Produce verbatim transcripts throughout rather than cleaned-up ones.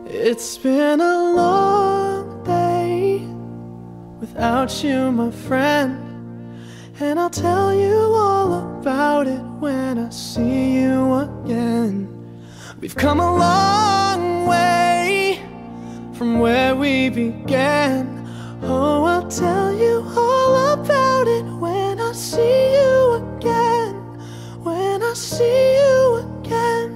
It's been a long day without you, my friend, and I'll tell you all about it when I see you again. We've come a long way from where we began. Oh, I'll tell you all about it when I see you again. When I see you again.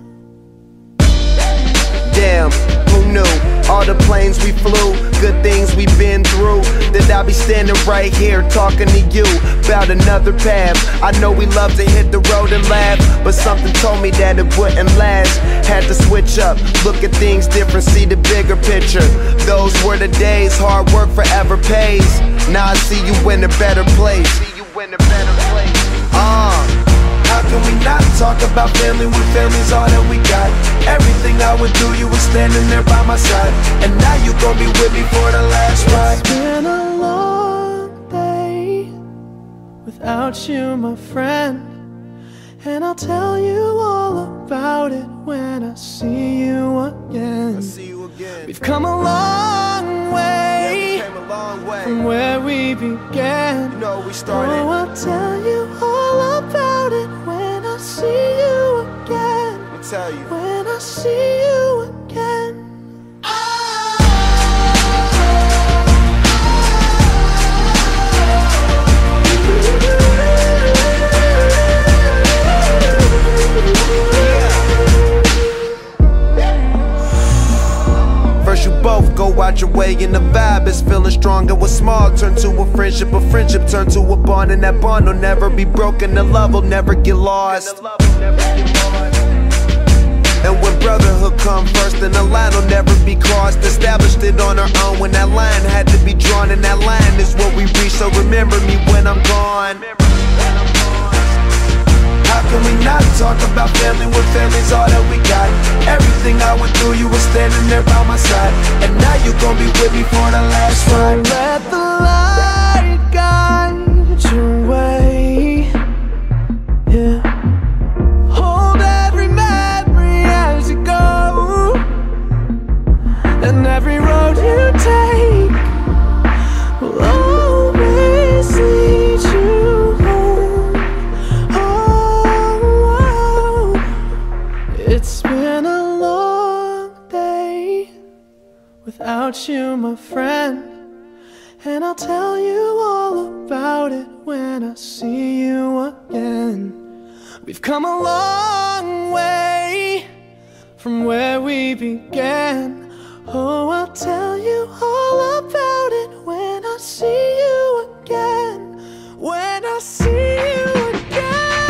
Damn, who knew? All the planes we flew, good things we've been through, that I'll be standing right here talking to you about another path. I know we love to hit the road and laugh, but something told me that it wouldn't last. Had to switch up, look at things different, see the bigger picture. Those were the days, hard work forever pays. Now I see you in a better place. See you in a better place. Uh How can we not talk about family when family's all that we got? Everything I went through, you were standing there by my side, and now you gon' be with me for the last ride. It's been a long day without you, my friend, and I'll tell you all about it when I see you again. I see you again. We've come a long way, yeah, we came a long way from where we began. You know we started. Oh, I'll tell you all about it when I see you again. Let me tell you. When I see you again. First you both go out your way and the vibe is feeling strong, and what's small turn to a friendship, a friendship turn to a bond, and that bond will never be broken, the love will never get lost. And when brotherhood come first, then the line will never be crossed. Established it on our own when that line had to be drawn, and that line is what we reach, so remember me when I'm gone. How can we not talk about family when family's all that we got? Everything I went through, you were standing there by my side, and now you gon' be with me for the last ride. Let the light guide your way, yeah. Hold every memory as you go, and every road you take will always lead you home. Oh, it's been a long day without you, my friend, and I'll tell you all about it when I see you again. We've come a long way from where we began. Oh, I'll tell you all about it when I see you again. When I see you again.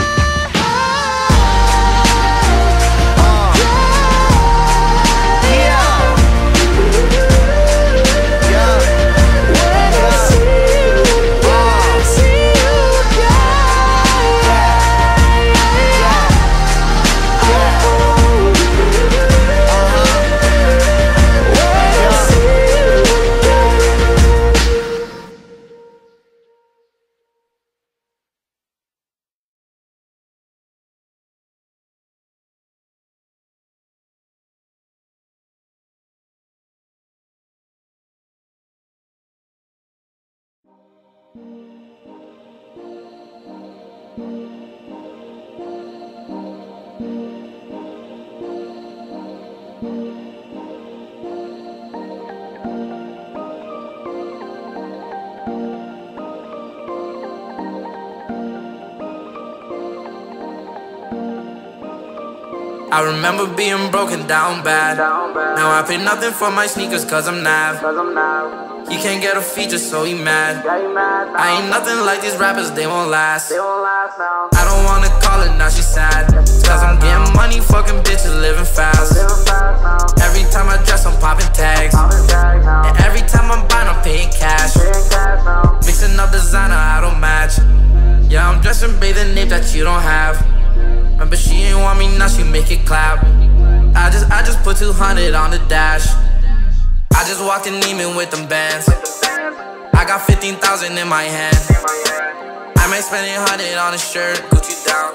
I remember being broken down bad. Now I pay nothing for my sneakers cause I'm Nav. He can't get a feature so he mad. I ain't nothing like these rappers, they won't last. I don't wanna call her, now she's sad, cause I'm getting money, fucking bitches, living fast. Every time I dress I'm popping tags, and every time I'm buying I'm paying cash. Mixing up designer I don't match. Yeah, I'm dressing bathing nape that you don't have. Remember she ain't want me, now she make it clap. I just, I just put two hundred on the dash. I just walked in Neiman with them bands. I got fifteen thousand in my hand. I might spend a hundred on a shirt, Gucci down. I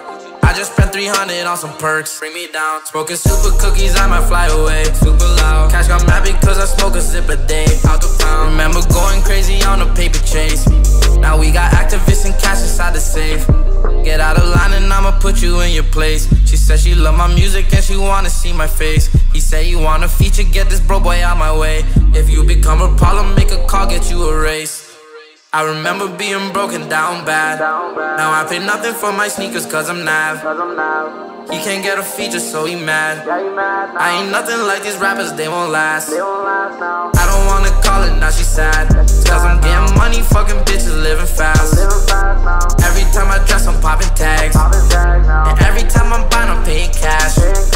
I just spent three hundred on some perks. Bring me down. Smoking super cookies, I might fly away. Super loud. Cash got mad because I smoke a zip a day. Out the pound. Remember going crazy on a paper chase. Now we got activists and cash inside the safe. Get out of line and I'ma put you in your place. She said she love my music and she wanna see my face. He said he wanna feature, get this bro boy out my way. If you become a problem, make a call, get you erased. I remember being broken down bad. Now I pay nothing for my sneakers cause I'm Nav. He can't get a feature so he mad. I ain't nothing like these rappers, they won't last. I don't wanna call it, now she sad. Cause I'm getting money, fucking bitches, living fast. Every time I dress I'm popping tags. And every time I'm buying I'm paying cash.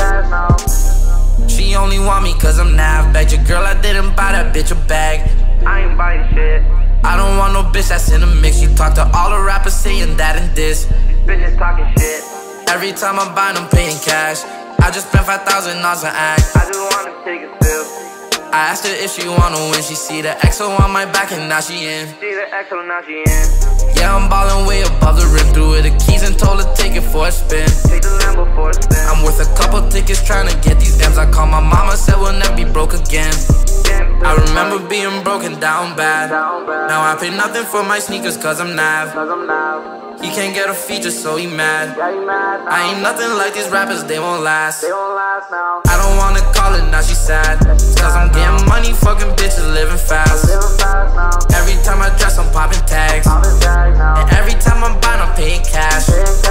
She only want me cause I'm Nav. Bet your girl I didn't buy that bitch a bag. I ain't buying shit. I don't want no bitch that's in the mix. She talk to all the rappers saying that and this. These bitches talking shit. Every time I'm buying, I'm paying cash. I just spent five thousand on some act. I just wanna take a sip. I asked her if she wanna win. She see the X O on my back and now she in. See the X O, now she in. Yeah, I'm ballin' way above the rim. Threw her the keys and told her take it for a spin. Take the Lambo for a spin. I'm worth a couple tickets trying to get these M's. I called my mama, said we'll never be broke again. I remember being broken down bad. Now I pay nothing for my sneakers cause I'm Nav. He can't get a feature so he mad. I ain't nothing like these rappers, they won't last. I don't wanna call it, now she sad. Cause I'm getting money, fucking bitches, living fast. Every time I dress I'm popping tags. And every time I'm buying I'm paying cash.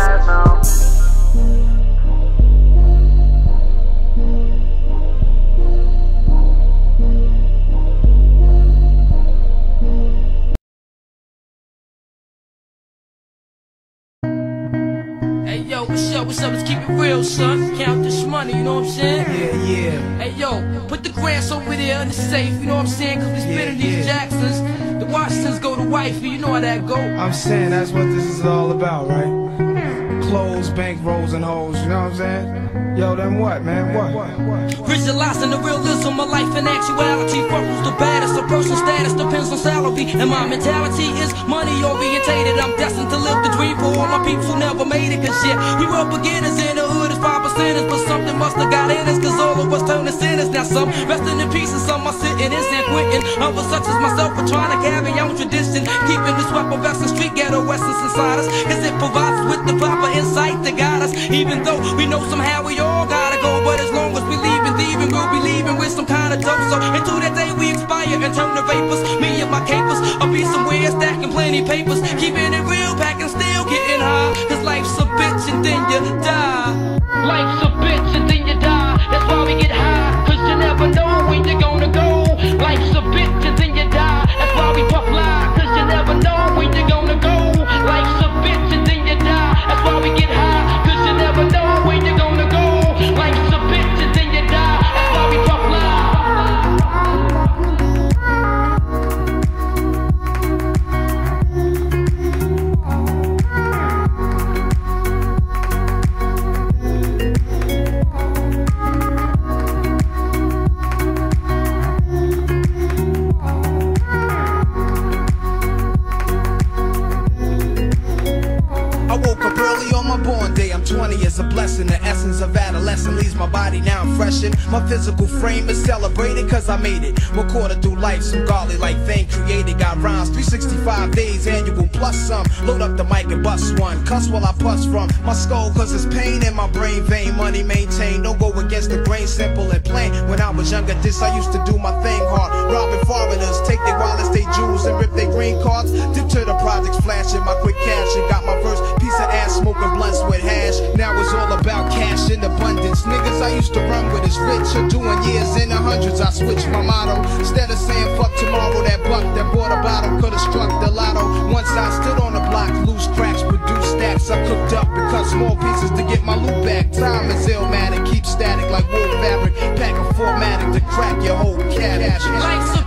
Yo, what's up, what's up, let's keep it real, son. Count this money, you know what I'm saying? Yeah, yeah. Hey, yo, put the grass over there in the safe, you know what I'm saying? Cause we spinning yeah, these yeah. Jacksons. The Washingtons go to wifey, you know how that go. I'm saying that's what this is all about, right? Clothes, bank rolls, and hoes, you know what I'm saying? Yo, then what, man? What? what, what? Visualizing the realism of life and actuality. Fuck who's the baddest, a person's status depends on salary. And my mentality is money orientated. I'm destined to live the dream for all my peeps who never made it. Cause shit, we were beginners in the hood as five percenters. But something must have got in us, cause all of us turn to sinners. Now some resting in peace and some are sitting in San Quentin. Others such as myself are trying to carry on tradition, keeping this weapon vest and street ghetto essence inside us. Cause it provides us with the proper insight to guide us. Even though we know somehow we all gotta go, but as long as we leaving, thieving, we'll be leaving with some kind of dope. So until that day we expire and turn to vapors, me and my capers, I'll be somewhere stacking plenty papers, keeping it real, packing still getting high. Cause life's a bitch and then you die. Life's a bitch and then you die. That's why we get high, cause you never know when you're gonna go. Life's a bitch and then you die. That's why we puff lie, cause you never know when you're gonna go. Life's a bitch and then you die. That's why we get high, cause you never know when you're gonna go. Life's a bitch and then you die. That's why we puff lie. twenty is a blessing, the essence of adolescence leaves my body now I'm freshened. My physical frame is celebrated cause I made it. Recorded through life, some godly like fame created. Got rhymes, three sixty-five days, annual plus some. Load up the mic and bust one, cuss while I puss from my skull cause it's pain in my brain vein. Money maintained, don't go against the grain, simple and plain. When I was younger, this I used to do my thing hard. Robbing foreigners, take their wallets, they jewels and rip their green cards. Dip to the projects, flashing my quick cash and got my first piece of ass smoking blunts with hash. Now it's all about cash in abundance. Niggas I used to run with is rich or doing years in the hundreds. I switched my motto. Instead of saying fuck tomorrow, that buck that bought a bottle could've struck the lotto. Once I stood on the block, loose cracks, produce stacks. I cooked up and cut small pieces to get my loot back. Time is illmatic, keep static like wool fabric. Pack a formatic to crack your whole cabbage. Life's a